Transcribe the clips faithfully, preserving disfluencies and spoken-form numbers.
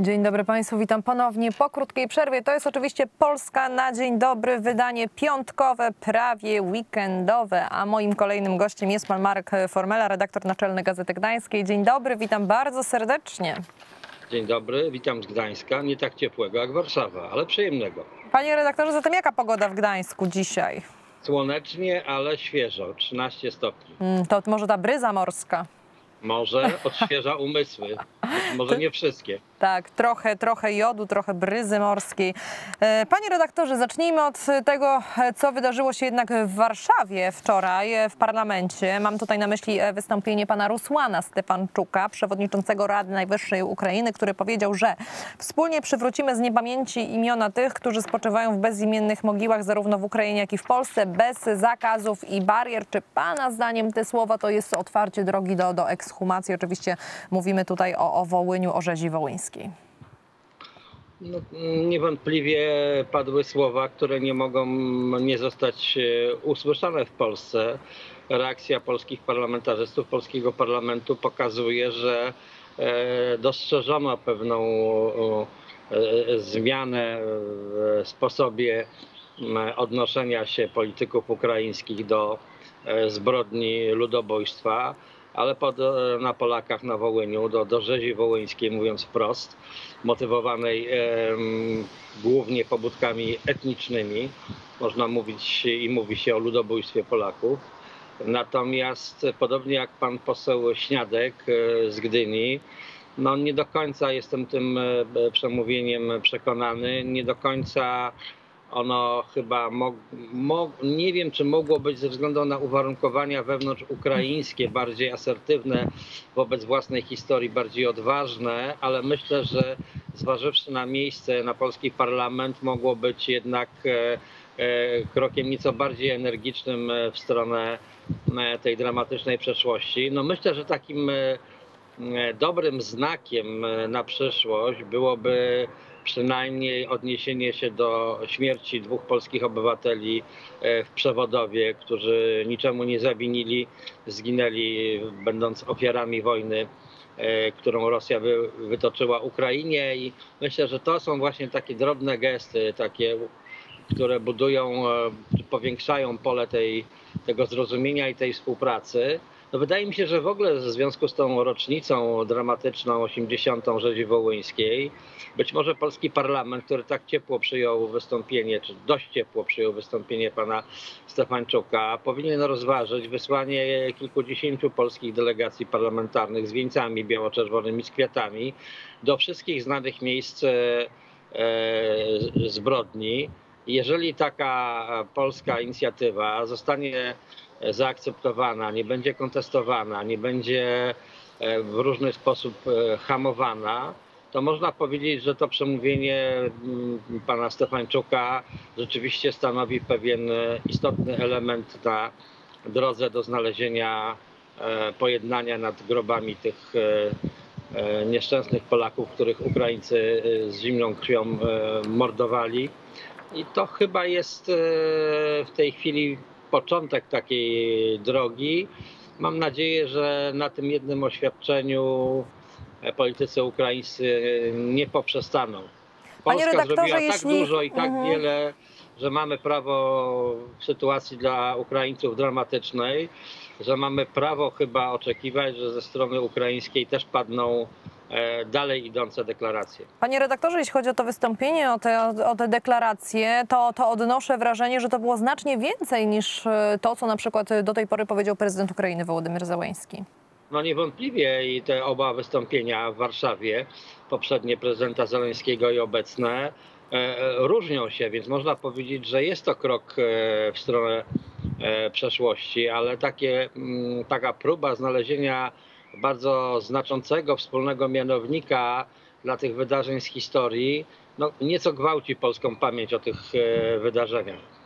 Dzień dobry Państwu, witam ponownie po krótkiej przerwie. To jest oczywiście Polska na dzień dobry, wydanie piątkowe, prawie weekendowe, a moim kolejnym gościem jest pan Marek Formela, redaktor naczelny Gazety Gdańskiej. Dzień dobry, witam bardzo serdecznie. Dzień dobry, witam z Gdańska, nie tak ciepłego jak Warszawa, ale przyjemnego. Panie redaktorze, zatem jaka pogoda w Gdańsku dzisiaj? Słonecznie, ale świeżo, trzynaście stopni. Mm, to może ta bryza morska? Może odświeża umysły, może nie wszystkie. Tak, trochę, trochę jodu, trochę bryzy morskiej. Panie redaktorze, zacznijmy od tego, co wydarzyło się jednak w Warszawie wczoraj w parlamencie. Mam tutaj na myśli wystąpienie pana Rusłana Stefańczuka, przewodniczącego Rady Najwyższej Ukrainy, który powiedział, że wspólnie przywrócimy z niepamięci imiona tych, którzy spoczywają w bezimiennych mogiłach zarówno w Ukrainie, jak i w Polsce, bez zakazów i barier. Czy pana zdaniem te słowa to jest otwarcie drogi do, do ekshumacji? Oczywiście mówimy tutaj o, o Wołyniu, o rzezi wołyńskiej. No, niewątpliwie padły słowa, które nie mogą nie zostać usłyszane w Polsce. Reakcja polskich parlamentarzystów, polskiego parlamentu pokazuje, że dostrzeżono pewną zmianę w sposobie odnoszenia się polityków ukraińskich do zbrodni ludobójstwa, ale pod, na Polakach na Wołyniu, do, do rzezi wołyńskiej, mówiąc wprost, motywowanej e, głównie pobudkami etnicznymi. Można mówić i mówi się o ludobójstwie Polaków. Natomiast podobnie jak pan poseł Śniadek e, z Gdyni, no nie do końca jestem tym e, przemówieniem przekonany, nie do końca ono chyba, mog, mog, nie wiem czy mogło być ze względu na uwarunkowania wewnątrzukraińskie bardziej asertywne wobec własnej historii, bardziej odważne, ale myślę, że zważywszy na miejsce, na polski parlament, mogło być jednak e, e, krokiem nieco bardziej energicznym w stronę e, tej dramatycznej przeszłości. No myślę, że takim e, dobrym znakiem na przyszłość byłoby przynajmniej odniesienie się do śmierci dwóch polskich obywateli w Przewodowie, którzy niczemu nie zawinili, zginęli będąc ofiarami wojny, którą Rosja wy, wytoczyła Ukrainie, i myślę, że to są właśnie takie drobne gesty, takie, które budują, powiększają pole tej, tego zrozumienia i tej współpracy. No wydaje mi się, że w ogóle w związku z tą rocznicą dramatyczną osiemdziesiątą rzezi wołyńskiej, być może polski parlament, który tak ciepło przyjął wystąpienie, czy dość ciepło przyjął wystąpienie pana Stefańczuka, powinien rozważyć wysłanie kilkudziesięciu polskich delegacji parlamentarnych z wieńcami biało-czerwonymi, z kwiatami do wszystkich znanych miejsc e, zbrodni. Jeżeli taka polska inicjatywa zostanie zaakceptowana, nie będzie kontestowana, nie będzie w różny sposób hamowana, to można powiedzieć, że to przemówienie pana Stefańczuka rzeczywiście stanowi pewien istotny element na drodze do znalezienia pojednania nad grobami tych nieszczęsnych Polaków, których Ukraińcy z zimną krwią mordowali. I to chyba jest w tej chwili początek takiej drogi. Mam nadzieję, że na tym jednym oświadczeniu politycy ukraińscy nie poprzestaną. Polska zrobiła tak jeśli... dużo i tak mhm. wiele, że mamy prawo w sytuacji dla Ukraińców dramatycznej, że mamy prawo chyba oczekiwać, że ze strony ukraińskiej też padną dalej idące deklaracje. Panie redaktorze, jeśli chodzi o to wystąpienie, o te, o te deklaracje, to, to odnoszę wrażenie, że to było znacznie więcej niż to, co na przykład do tej pory powiedział prezydent Ukrainy Wołodymyr Zełenski. No niewątpliwie i te oba wystąpienia w Warszawie, poprzednie prezydenta Zełenskiego i obecne, e, różnią się, więc można powiedzieć, że jest to krok e, w stronę e, przeszłości, ale takie, m, taka próba znalezienia bardzo znaczącego wspólnego mianownika dla tych wydarzeń z historii, no, nieco gwałci polską pamięć o tych e, wydarzeniach.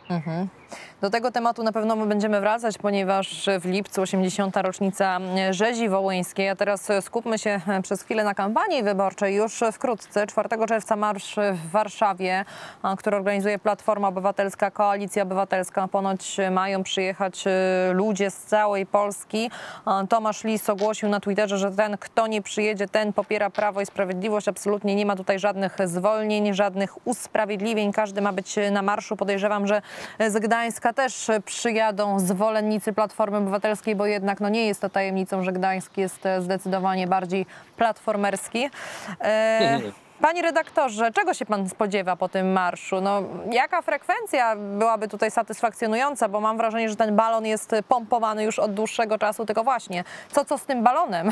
Mhm. Do tego tematu na pewno my będziemy wracać, ponieważ w lipcu osiemdziesiąta rocznica rzezi wołyńskiej, a teraz skupmy się przez chwilę na kampanii wyborczej. Już wkrótce, czwartego czerwca, marsz w Warszawie, który organizuje Platforma Obywatelska, Koalicja Obywatelska. Ponoć mają przyjechać ludzie z całej Polski. Tomasz Lis ogłosił na Twitterze, że ten, kto nie przyjedzie, ten popiera Prawo i Sprawiedliwość. Absolutnie nie ma tutaj żadnych zwolnień, żadnych usprawiedliwień. Każdy ma być na marszu. Podejrzewam, że z Gdańska też przyjadą zwolennicy Platformy Obywatelskiej, bo jednak no, nie jest to tajemnicą, że Gdańsk jest zdecydowanie bardziej platformerski. E, panie redaktorze, czego się pan spodziewa po tym marszu? No, jaka frekwencja byłaby tutaj satysfakcjonująca, bo mam wrażenie, że ten balon jest pompowany już od dłuższego czasu, tylko właśnie, co co z tym balonem?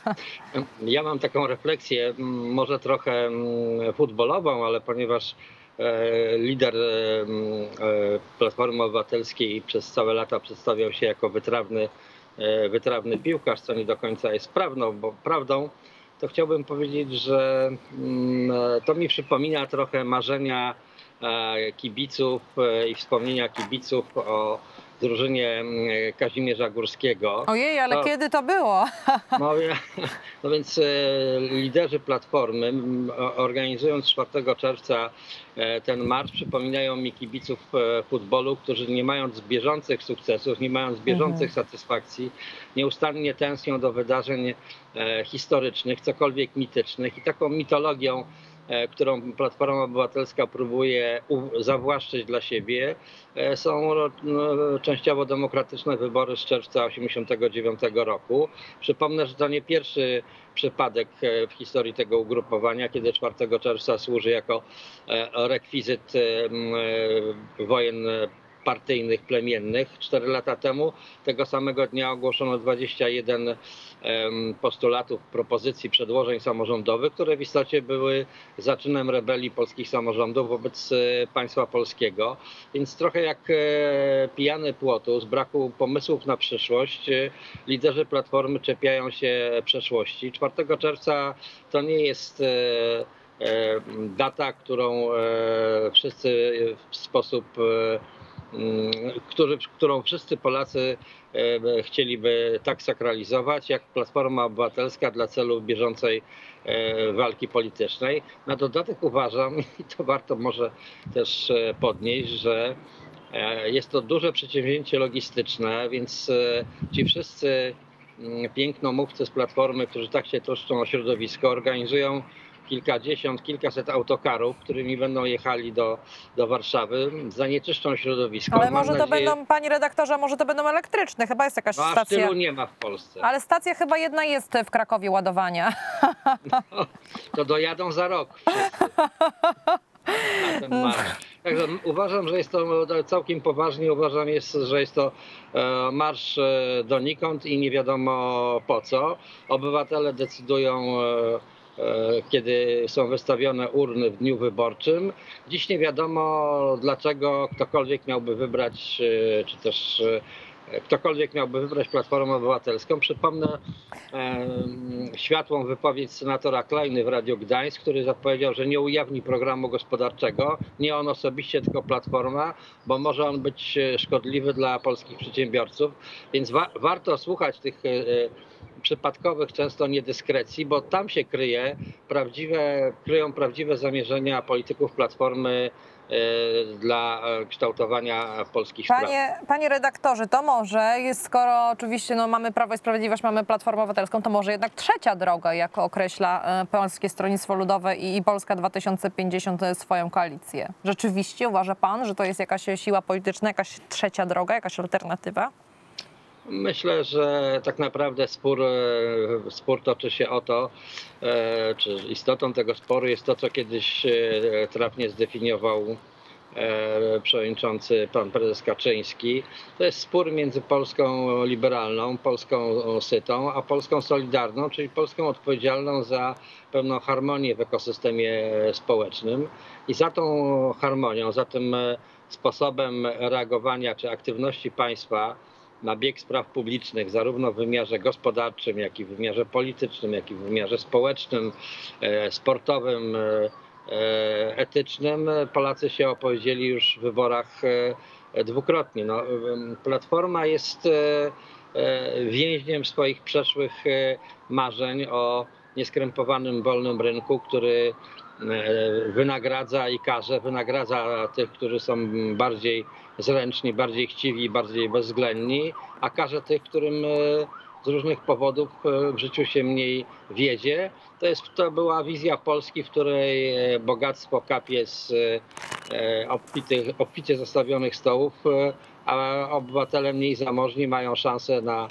Ja mam taką refleksję, może trochę futbolową, ale ponieważ lider Platformy Obywatelskiej przez całe lata przedstawiał się jako wytrawny, wytrawny piłkarz, co nie do końca jest prawdą, bo prawdą, to chciałbym powiedzieć, że to mi przypomina trochę marzenia kibiców i wspomnienia kibiców o drużynie Kazimierza Górskiego. Ojej, ale to, kiedy to było? No, no więc liderzy Platformy, organizując czwartego czerwca ten marsz, przypominają mi kibiców futbolu, którzy nie mając bieżących sukcesów, nie mając bieżących mhm. satysfakcji, nieustannie tęsknią do wydarzeń historycznych, cokolwiek mitycznych, i taką mitologią, którą Platforma Obywatelska próbuje zawłaszczyć dla siebie, są częściowo demokratyczne wybory z czerwca tysiąc dziewięćset osiemdziesiątego dziewiątego roku. Przypomnę, że to nie pierwszy przypadek w historii tego ugrupowania, kiedy czwartego czerwca służy jako rekwizyt wojen partyjnych, plemiennych. Cztery lata temu tego samego dnia ogłoszono dwadzieścia jeden postulatów, propozycji, przedłożeń samorządowych, które w istocie były zaczynem rebelii polskich samorządów wobec państwa polskiego. Więc trochę jak pijany płotu, z braku pomysłów na przyszłość, liderzy Platformy czepiają się przeszłości. czwartego czerwca to nie jest data, którą wszyscy w sposób Który, którą wszyscy Polacy chcieliby tak sakralizować, jak Platforma Obywatelska dla celów bieżącej walki politycznej. Na dodatek uważam, i to warto może też podnieść, że jest to duże przedsięwzięcie logistyczne, więc ci wszyscy pięknomówcy z Platformy, którzy tak się troszczą o środowisko, organizują kilkadziesiąt, kilkaset autokarów, którymi będą jechali do, do Warszawy, zanieczyszczą środowisko. Ale może to nadzieję... będą, panie redaktorze, może to będą elektryczne, chyba jest jakaś no, stacja. A tylu nie ma w Polsce. Ale stacja chyba jedna jest w Krakowie ładowania. No, to dojadą za rok wszyscy. Na ten marsz. Także uważam, że jest to całkiem poważnie, uważam, jest, że jest to marsz donikąd i nie wiadomo po co. Obywatele decydują, kiedy są wystawione urny w dniu wyborczym. Dziś nie wiadomo, dlaczego ktokolwiek miałby wybrać, czy też ktokolwiek miałby wybrać Platformę Obywatelską. Przypomnę e, światłą wypowiedź senatora Klejny w Radiu Gdańsk, który zapowiedział, że nie ujawni programu gospodarczego, nie on osobiście, tylko Platforma, bo może on być szkodliwy dla polskich przedsiębiorców. Więc wa warto słuchać tych e, przypadkowych często niedyskrecji, bo tam się kryje prawdziwe, kryją prawdziwe zamierzenia polityków Platformy dla kształtowania polskich spraw. Panie, panie redaktorze, to może jest, skoro oczywiście no, mamy Prawo i Sprawiedliwość, mamy Platformę Obywatelską, to może jednak trzecia droga, jak określa Polskie Stronnictwo Ludowe i, i Polska dwa tysiące pięćdziesiąt swoją koalicję. Rzeczywiście uważa pan, że to jest jakaś siła polityczna, jakaś trzecia droga, jakaś alternatywa? Myślę, że tak naprawdę spór, spór toczy się o to, czy istotą tego sporu jest to, co kiedyś trafnie zdefiniował przewodniczący pan prezes Kaczyński. To jest spór między Polską liberalną, Polską sytą, a Polską solidarną, czyli Polską odpowiedzialną za pewną harmonię w ekosystemie społecznym. I za tą harmonią, za tym sposobem reagowania czy aktywności państwa na bieg spraw publicznych, zarówno w wymiarze gospodarczym, jak i w wymiarze politycznym, jak i w wymiarze społecznym, sportowym, etycznym, Polacy się opowiedzieli już w wyborach dwukrotnie. No, Platforma jest więźniem swoich przeszłych marzeń o nieskrępowanym, wolnym rynku, który wynagradza i karze, wynagradza tych, którzy są bardziej zręczni, bardziej chciwi, bardziej bezwzględni, a karze tych, którym z różnych powodów w życiu się mniej wiedzie. To, jest, to była wizja Polski, w której bogactwo kapie z obfitych, obficie zastawionych stołów, a obywatele mniej zamożni mają szansę na,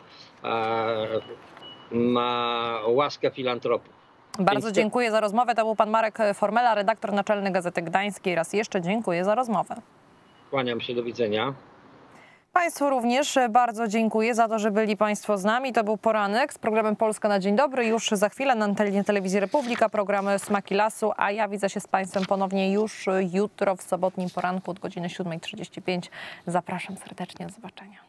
na łaskę filantropów. Bardzo Więc dziękuję za rozmowę. To był pan Marek Formela, redaktor naczelny Gazety Gdańskiej. Raz jeszcze dziękuję za rozmowę. Kłaniam się, do widzenia. Państwu również bardzo dziękuję za to, że byli Państwo z nami. To był poranek z programem Polska na dzień dobry. Już za chwilę na antenie Telewizji Republika program Smaki Lasu, a ja widzę się z Państwem ponownie już jutro w sobotnim poranku od godziny siódmej trzydzieści pięć. Zapraszam serdecznie, do zobaczenia.